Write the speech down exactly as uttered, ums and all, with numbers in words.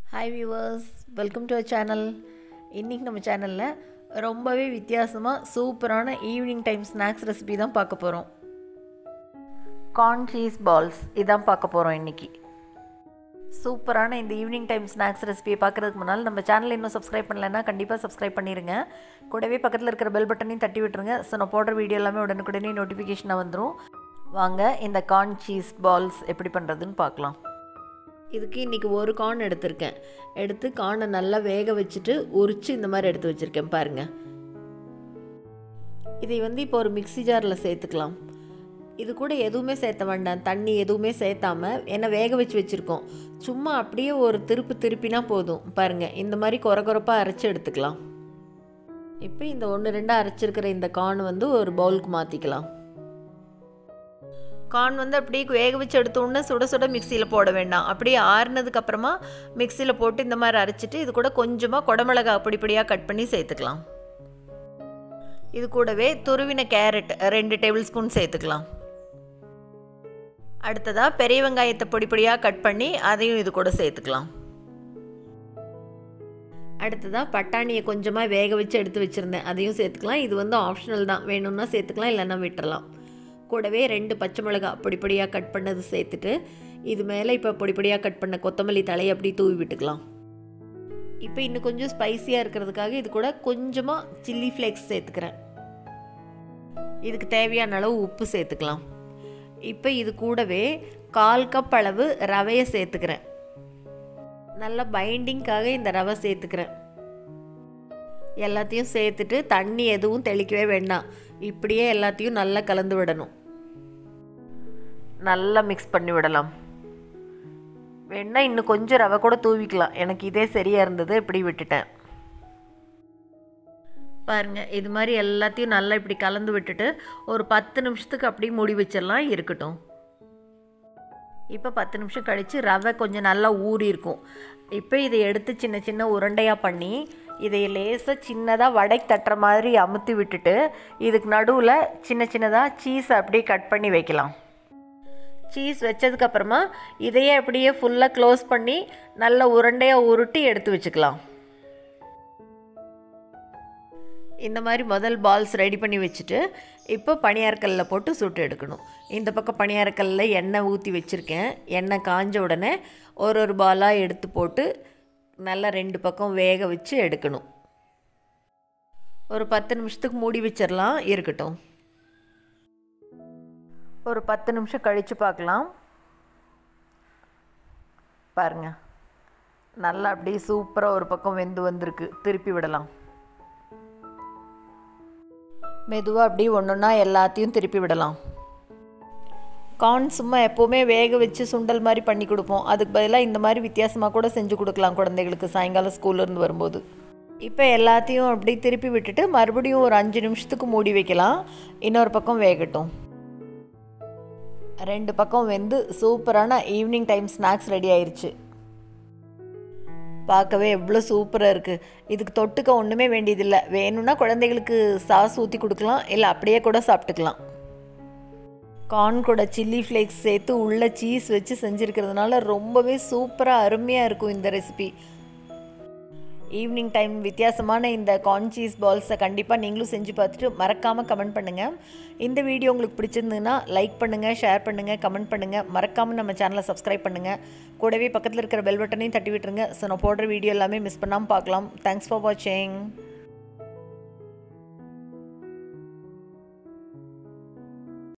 Hi viewers, welcome to our channel. இன்னைக்கு நம்ம சேனல்ல ரொம்பவே வித்தியாசமா சூப்பரான ஈவினிங் டைம் ஸ்நாக்ஸ் ரெசிபி தான் பார்க்க போறோம். Corn cheese balls இதான் பார்க்க போறோம் இன்னைக்கு. சூப்பரான இந்த ஈவினிங் டைம் ஸ்நாக்ஸ் ரெசிபியை பார்க்கிறதுக்கு முன்னால நம்ம சேனலை இன்னும் சப்ஸ்கிரைப் பண்ணலனா கண்டிப்பா சப்ஸ்கிரைப் பண்ணிருங்க. கூடவே பக்கத்துல இருக்கிற பெல் பட்டனையும் தட்டி விட்டுருங்க. சோ நான் போடுற வீடியோ எல்லாமே உடனுக்குடனே நோட்டிஃபிகேஷனா வந்துரும். வாங்க இந்த corn cheese balls எப்படி பண்றதுன்னு பார்க்கலாம். இதுக்கு இன்னைக்கு ஒரு கார்ன் எடுத்துர்க்கேன். எடுத்து கார்னை நல்லா வேக வச்சிட்டு உரிச்சு இந்த மாதிரி எடுத்து வச்சிருக்கேன் பாருங்க. இதை வந்து இப்போ ஒரு மிக்ஸி ஜார்ல சேர்த்துக்கலாம். இது கூட எதுவுமே சேர்த்த வேண்டாம். தண்ணி எதுவுமே சேர்த்தாம என்ன வேக வச்சு வச்சிருக்கோம். சும்மா அப்படியே ஒரு திருப்பு திருப்பினா போதும். பாருங்க இந்த மாதிரி கொரகொரப்பா அரைச்சு எடுத்துக்கலாம். இப்போ இந்த ஒன்று ரெண்டா அரைச்சிருக்கிற இந்த கார்ன் வந்து ஒரு பவுலுக்கு மாத்திக்கலாம். கார்ன் வந்து அப்படியே வேக வச்சு எடுத்த உடனே சுட சுட மிக்ஸியில் போட வேண்டாம். அப்படியே ஆறுனதுக்கு அப்புறமா மிக்ஸியில் போட்டு இந்த மாதிரி அரைச்சிட்டு இது கூட கொஞ்சமாக குடமிளகா அப்படிப்படியாக கட் பண்ணி சேர்த்துக்கலாம். இது கூடவே துருவின கேரட் ரெண்டு டேபிள் ஸ்பூன் சேர்த்துக்கலாம். அடுத்ததாக பெரிய வெங்காயத்தை பொடி பொடியாக கட் பண்ணி அதையும் இது கூட சேர்த்துக்கலாம். அடுத்ததாக பட்டாணியை கொஞ்சமாக வேக வச்சு எடுத்து வச்சுருந்தேன், அதையும் சேர்த்துக்கலாம். இது வந்து ஆப்ஷனல் தான், வேணும்னா சேர்த்துக்கலாம் இல்லைன்னா விட்டுறலாம். கூடவே ரெண்டு பச்சை மிளகாய் பொடி பொடியாக கட் பண்ணது சேர்த்துட்டு இது மேலே இப்போ பொடி பொடியாக கட் பண்ண கொத்தமல்லி தலையை அப்படி தூவி விட்டுக்கலாம். இப்போ இன்னும் கொஞ்சம் ஸ்பைஸியாக இருக்கிறதுக்காக இது கூட கொஞ்சமாக சில்லி ஃப்ளேக்ஸ் சேர்த்துக்கிறேன். இதுக்கு தேவையான அளவு உப்பு சேர்த்துக்கலாம். இப்போ இது கூடவே கால் கப் அளவு ரவையை சேர்த்துக்கிறேன். நல்லா பைண்டிங்காக இந்த ரவை சேர்த்துக்கிறேன். எல்லாத்தையும் சேர்த்துட்டு தண்ணி எதுவும் தெளிக்கவே வேண்டாம். இப்படியே எல்லாத்தையும் நல்லா கலந்து விடணும். நல்லா மிக்ஸ் பண்ணி விடலாம். வேணா இன்னும் கொஞ்சம் ரவை கூட தூவிக்கலாம். எனக்கு இதே சரியாக இருந்தது, இப்படி விட்டுட்டேன். பாருங்கள் இது மாதிரி எல்லாத்தையும் நல்லா இப்படி கலந்து விட்டுட்டு ஒரு பத்து நிமிஷத்துக்கு அப்படியே மூடி வச்சிடலாம், இருக்கட்டும். இப்போ பத்து நிமிஷம் கழித்து ரவை கொஞ்சம் நல்லா ஊறி இருக்கும். இப்போ இதை எடுத்து சின்ன சின்ன உருண்டையாக பண்ணி இதை லேசாக சின்னதாக வடை தட்டுற மாதிரி அமுத்தி விட்டுட்டு இதுக்கு நடுவில் சின்ன சின்னதாக சீஸ் அப்படியே கட் பண்ணி வைக்கலாம். சீஸ் வச்சதுக்கப்புறமா இதையே அப்படியே ஃபுல்லாக க்ளோஸ் பண்ணி நல்ல உருண்டையாக உருட்டி எடுத்து வச்சுக்கலாம். இந்த மாதிரி முதல் பால்ஸ் ரெடி பண்ணி வச்சுட்டு இப்போ பணியாரக்கல்லில் போட்டு சுட்டு எடுக்கணும். இந்த பக்கம் பணியாரக்கல்லில் எண்ணெய் ஊற்றி வச்சுருக்கேன். எண்ணெய் காஞ்ச உடனே ஒரு ஒரு பாலாக எடுத்து போட்டு நல்லா ரெண்டு பக்கம் வேக வச்சு எடுக்கணும். ஒரு பத்து நிமிஷத்துக்கு மூடி வச்சிடலாம், இருக்கட்டும். ஒரு பத்து நிமிஷம் கழித்து பார்க்கலாம். பாருங்கள் நல்லா அப்படியே சூப்பராக ஒரு பக்கம் வெந்து வந்திருக்கு. திருப்பி விடலாம். மெதுவாக அப்படியே ஒன்று ஒன்றா எல்லாத்தையும் திருப்பி விடலாம். கார்ன் சும்மா எப்போவுமே வேக வச்சு சுண்டல் மாதிரி பண்ணி கொடுப்போம். அதுக்கு பதிலாக இந்த மாதிரி வித்தியாசமாக கூட செஞ்சு கொடுக்கலாம் குழந்தைகளுக்கு சாயங்காலம் ஸ்கூல்லேருந்து வரும்போது. இப்போ எல்லாத்தையும் அப்படி திருப்பி விட்டுட்டு மறுபடியும் ஒரு அஞ்சு நிமிஷத்துக்கு மூடி வைக்கலாம். இன்னொரு பக்கம் வேகட்டும். ரெண்டு பக்கம் வெந்து சூப்பரான ஈவினிங் டைம் ஸ்நாக்ஸ் ரெடி ஆயிடுச்சு. பார்க்கவே எவ்வளோ சூப்பராக இருக்குது. இதுக்கு தொட்டுக்க ஒன்றுமே வேண்டியதில்லை. வேணும்னா குழந்தைகளுக்கு சாஸ் ஊற்றி கொடுக்கலாம், இல்லை அப்படியே கூட சாப்பிட்டுக்கலாம். கார்ன் கூட சில்லி ஃப்ளேக்ஸ் சேர்த்து உள்ள சீஸ் வச்சு செஞ்சுருக்கிறதுனால ரொம்பவே சூப்பராக அருமையாக இருக்கும் இந்த ரெசிபி. ஈவினிங் டைம் வித்தியாசமான இந்த கார்ன் சீஸ் பால்ஸை கண்டிப்பாக நீங்களும் செஞ்சு பார்த்துட்டு மறக்காமல் கமெண்ட் பண்ணுங்கள். இந்த வீடியோ உங்களுக்கு பிடிச்சிருந்ததுன்னா லைக் பண்ணுங்கள், ஷேர் பண்ணுங்கள், கமெண்ட் பண்ணுங்கள். மறக்காமல் நம்ம சேனலை சப்ஸ்கிரைப் பண்ணுங்கள். கூடவே பக்கத்தில் இருக்கிற பெல் பட்டனையும் தட்டி விட்டுருங்க. ஸோ நான் போடுற வீடியோ எல்லாமே மிஸ் பண்ணாமல் பார்க்கலாம். தேங்க்ஸ் ஃபார் வாட்சிங்.